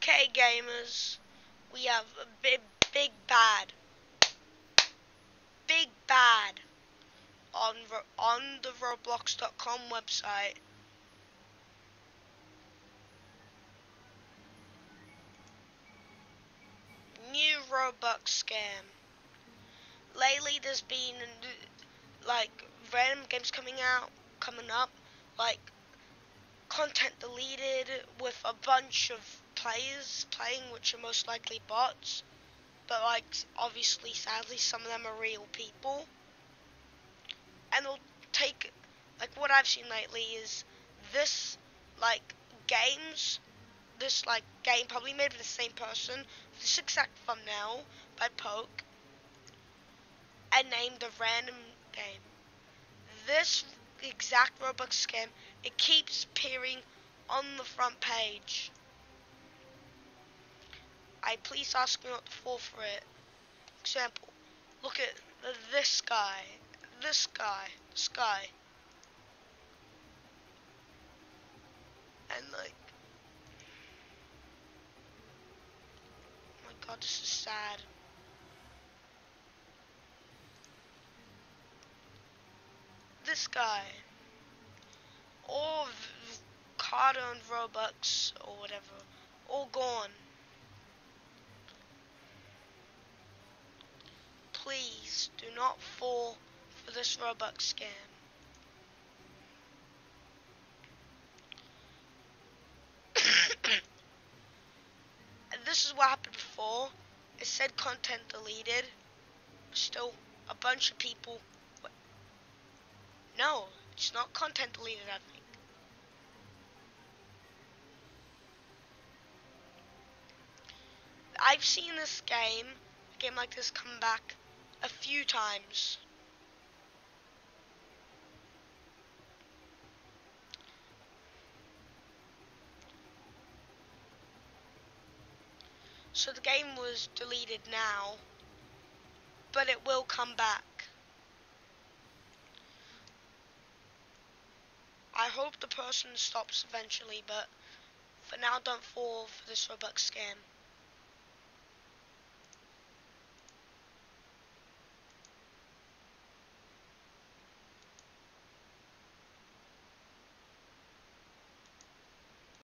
Okay, gamers, we have a big bad on the ROBLOX.com website. New Robux scam. Lately, there's been like random games coming up, like content deleted with a bunch of players playing, which are most likely bots. But like, obviously, sadly, some of them are real people. And they'll take, like, what I've seen lately is this, like, this game probably made by the same person, this exact thumbnail by Poke, and named a random game. This exact Robux scam, it keeps appearing on the front page. I please ask you not to fall for it. Example, look at this guy, this guy. And like, oh my god, this is sad. This guy, all card-earned Robux or whatever, all gone. Please do not fall for this Robux scam. This is what happened before. It said content deleted. Still a bunch of people. No, it's not content deleted, I think. I've seen this a game like this come back a few times. So the game was deleted now, but it will come back. I hope the person stops eventually, but for now, don't fall for this Robux scam.